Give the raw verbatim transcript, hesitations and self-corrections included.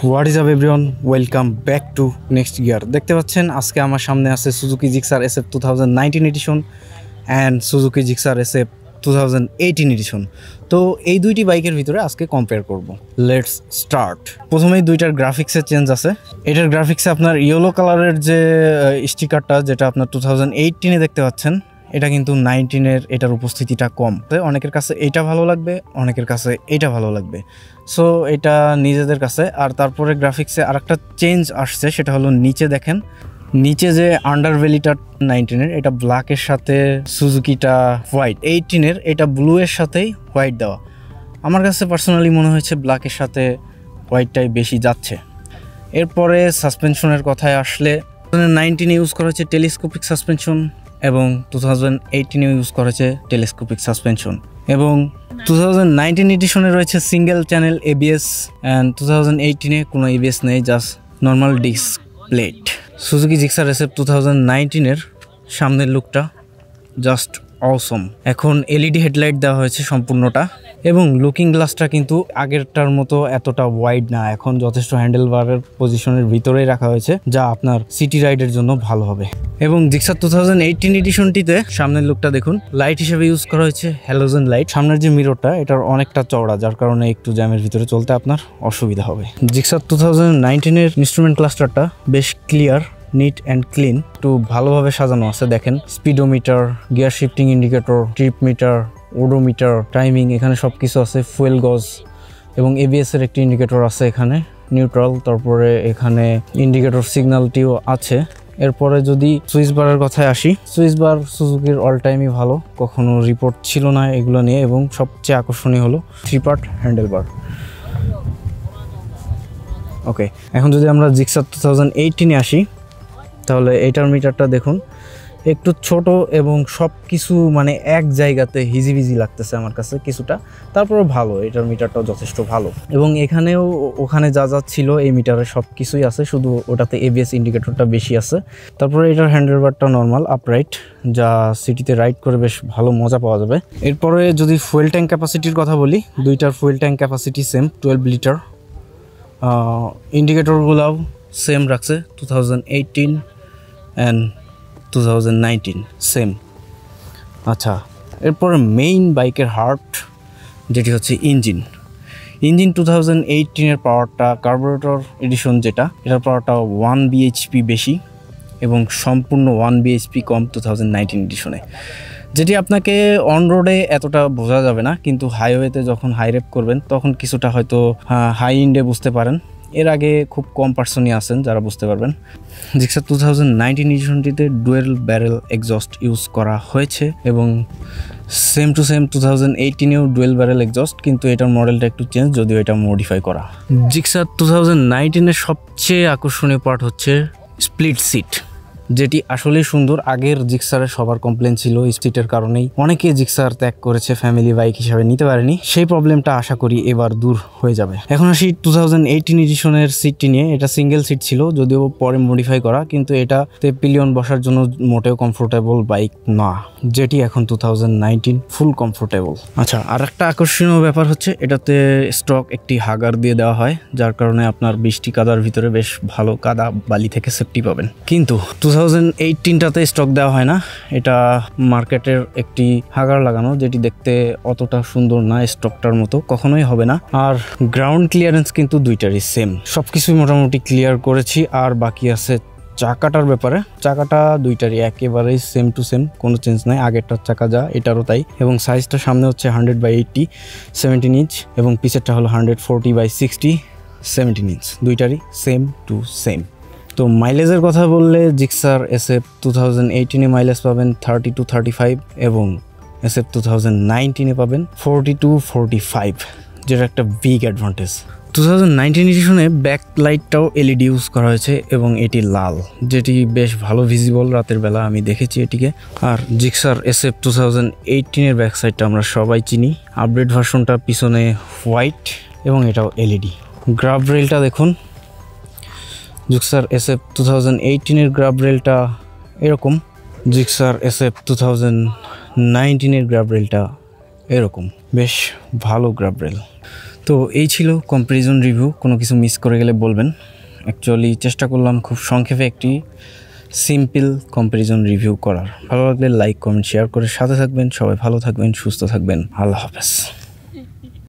What is up everyone, welcome back to next gear. দেখতে পাচ্ছেন আজকে আমার সামনে আছে Suzuki Gixxer SF two thousand nineteen edition and Suzuki Gixxer SF two thousand eighteen edition. তো এই দুইটি বাইকের ভিতরে আজকে কম্পেয়ার করব। Let's start. প্রথমেই দুইটার গ্রাফিক্সের চেঞ্জ আছে। এটার গ্রাফিক্সে আপনার ইয়েলো কালারের যে স্টিকারটা যেটা আপনার টু থাউজেন্ড এইটিনে দেখতে পাচ্ছেন, এটা কিন্তু নাইনটিনের এটার উপস্থিতিটা কম। অনেকের কাছে এইটা ভালো লাগবে, অনেকের কাছে এইটা ভালো লাগবে, সো এটা নিজেদের কাছে। আর তারপরে গ্রাফিক্সে আর একটা চেঞ্জ আসছে, সেটা হলো নিচে দেখেন, নিচে যে আন্ডারভেলিটা নাইনটিনের এটা ব্ল্যাকের সাথে সুজুকিটা হোয়াইট, এইটিনের এটা ব্লু এর সাথেই হোয়াইট দেওয়া। আমার কাছে পার্সোনালি মনে হয়েছে ব্ল্যাকের সাথে হোয়াইটটাই বেশি যাচ্ছে। এরপরে সাসপেনশনের কথায় আসলে নাইনটিনে ইউজ করা হয়েছে টেলিস্কোপিক সাসপেনশন এবং টু থাউজেন্ড এইটিনে ইউজ করা হয়েছে টেলিস্কোপিক সাসপেনশন, এবং টু থাউজেন্ড নাইনটিন এডিশনে রয়েছে single channel ABS and two thousand এইটিনে কোনো এবিএস নেই, just normal disc plate. Suzuki Gixxer SF two thousand নাইনটিনের সামনের লুকটা জাস্ট অসম। এখন এলইডি হেডলাইট দেওয়া হয়েছে সম্পূর্ণটা, এবং লুকিং গ্লাসটা কিন্তু আগেরটার মতো এতটা ওয়াইড না, এখন যথেষ্ট হ্যান্ডেল বারের পজিশনের ভিতরেই রাখা হয়েছে, যা আপনার সিটি রাইডের জন্য ভালো হবে। এবং জিক্সার টু থাউজেন্ড এইটিন এডিশনটিতে সামনের লুকটা দেখুন, লাইট হিসেবে ইউজ করা হয়েছে হ্যালোজেন লাইট। সামনের যে মিররটা এটার অনেকটা চওড়া, যার কারণে একটু জ্যামের ভিতরে চলতে আপনার অসুবিধা হবে। জিক্সার টু থাউজেন্ড নাইনটিনের ইনস্ট্রুমেন্ট ক্লাস্টারটা বেশ ক্লিয়ার, নিট অ্যান্ড ক্লিন, একটু ভালোভাবে সাজানো আছে। দেখেন speedometer, gear shifting indicator, trip meter, odometer, timing, এখানে সব কিছু আছে। ফুয়েল গজ এবং এবিএস এর একটি ইন্ডিকেটর আছে এখানে, নিউট্রাল। তারপরে এখানে ইন্ডিকেটর সিগন্যালটিও আছে। এরপরে যদি সুইচ বারের কথায় আসি, সুইচ বার সুজুকির অল টাইমই ভালো, কখনো রিপোর্ট ছিল না এগুলো নিয়ে। এবং সবচেয়ে আকর্ষণীয় হলো three part handle bar. Okay, এখন যদি আমরা জিক্সার টু থাউজেন্ড এইটিনে আসি, তাহলে এইটার মিটারটা দেখুন, একটু ছোট এবং সব কিছু মানে এক জায়গাতে হিজিবিজি লাগতেছে আমার কাছে কিছুটা। তারপরে ভালো, এটার মিটারটাও যথেষ্ট ভালো। এবং এখানেও ওখানে যা যা ছিল এই মিটারে সব কিছুই আছে, শুধু ওটাতে এবিএস ইন্ডিকেটরটা বেশি আছে। তারপরে এটার হ্যান্ডেল বারটা নর্মাল আপরাইট, যা সিটিতে রাইড করে বেশ ভালো মজা পাওয়া যাবে। এরপরে যদি ফুয়েল ট্যাঙ্ক ক্যাপাসিটির কথা বলি, দুইটার fuel tank capacity same, twelve litre. ইন্ডিকেটরগুলোও সেম রাখছে, two thousand eighteen and two thousand nineteen same. আচ্ছা, এরপরে মেইন বাইকের হার্ট যেটি হচ্ছে ইঞ্জিন। ইঞ্জিন টু থাউজেন্ড এইটিনের পাওয়ারটা, কার্বোরেটর এডিশন যেটা, এটার পাওয়ারটা ওয়ান বিএইচপি বেশি এবং সম্পূর্ণ ওয়ান বিএইচপি কম টু থাউজেন্ড নাইনটিন এডিশনে, যেটি আপনাকে অন রোডে এতটা বোঝা যাবে না, কিন্তু হাইওয়েতে যখন হাই রেপ করবেন তখন কিছুটা হয়তো হাই ইন্ডে বুঝতে পারেন। এর আগে খুব কম পার্সনই আছেন যারা বুঝতে পারবেন। জিক্সার টু থাউজেন্ড নাইনটিন এডিশনটিতে ডুয়েল ব্যারেল এক্সস্ট ইউজ করা হয়েছে, এবং same to same two thousand এইটিনেও ডুয়েল ব্যারেল এক্সস্ট, কিন্তু এটার মডেলটা একটু চেঞ্জ, যদিও এটা মডিফাই করা। জিক্সার টু থাউজেন্ড নাইনটিনের সবচেয়ে আকর্ষণীয় পার্ট হচ্ছে স্প্লিট সিট, যেটি আসলেই সুন্দর। আগের জিক্সারের সবার কমপ্লেন ছিল সিটের কারণেই অনেকে জিক্সার ত্যাগ করেছে, ফ্যামিলি বাইক হিসাবে নিতে পারেনি। সেই প্রবলেমটা আশা করি এবার দূর হয়ে যাবে। এখন আসি টু থাউজেন্ড এইটিন এডিশনের সিটটি নিয়ে। এটা সিঙ্গেল সিট ছিল, যদিও পরে মডিফাই করা, কিন্তু এটাতে পিলিয়ন বসার জন্য মোটেও কমফোর্টেবল বাইক না, যেটি এখন two thousand nineteen full comfortable. আচ্ছা, আর একটা আকর্ষণীয় ব্যাপার হচ্ছে এটাতে স্টক একটি হাগার দিয়ে দেওয়া হয়, যার কারণে আপনার বৃষ্টি কাদার ভিতরে বেশ ভালো কাদা বালি থেকে সেফটি পাবেন। কিন্তু টু থাউজেন্ড এইটিনটাতে স্টক দেওয়া হয় না, এটা মার্কেটের একটি হাগার লাগানো, যেটি দেখতে অতটা সুন্দর না, স্টকটার মতো কখনোই হবে না। আর গ্রাউন্ড ক্লিয়ারেন্স কিন্তু দুইটারই সেম, সবকিছুই মোটামুটি ক্লিয়ার করেছি। আর বাকি আছে চাকাটার ব্যাপারে। চাকাটা দুইটারই একেবারেই সেম টু সেম, কোনো চেঞ্জ নাই। আগেরটার চাকা যা এটারও তাই, এবং সাইজটা সামনে হচ্ছে hundred by eighty seventeen inch, এবং পিছেরটা হলো hundred forty by sixty seventeen inch, দুইটারই সেম টু সেম। তো মাইলেজের কথা বললে জিক্সার এসএফ টু থাউজেন্ড এইটিনে মাইলেজ পাবেন থার্টি টু থার্টি ফাইভ, এবং এসএফ টু থাউজেন্ড নাইনটিনে পাবেন ফোরটি টু ফোরটি ফাইভ, যেটা একটা big advantage. Two thousand nineteen এডিশনে ব্যাক লাইটটাও এলইডি ইউজ করা হয়েছে, এবং এটি লাল, যেটি বেশ ভালো ভিজিবল রাতের বেলা, আমি দেখেছি এটিকে। আর জিক্সার এসএফ টু থাউজেন্ড এইটিনের ব্যাক সাইডটা আমরা সবাই চিনি, আপডেট ভার্সনটা পিছনে হোয়াইট এবং এটাও এলইডি। গ্রাব রেলটা দেখুন, জিক্সার এসএফ টু থাউজেন্ড এইটিনের গ্রাব রেলটা এরকম, জিক্সার এসএফ টু থাউজেন্ড নাইনটিনের গ্রাব রেলটা এরকম, বেশ ভালো গ্রাব রেল। তো এই ছিল কম্প্যারিজন রিভিউ, কোনো কিছু মিস করে গেলে বলবেন। অ্যাকচুয়ালি চেষ্টা করলাম খুব সংক্ষেপে একটি সিম্পল কম্প্যারিজন রিভিউ করার। ভালো লাগলে লাইক কমেন্ট শেয়ার করে সাথে থাকবেন। সবাই ভালো থাকবেন, সুস্থ থাকবেন। আল্লাহ হাফেজ।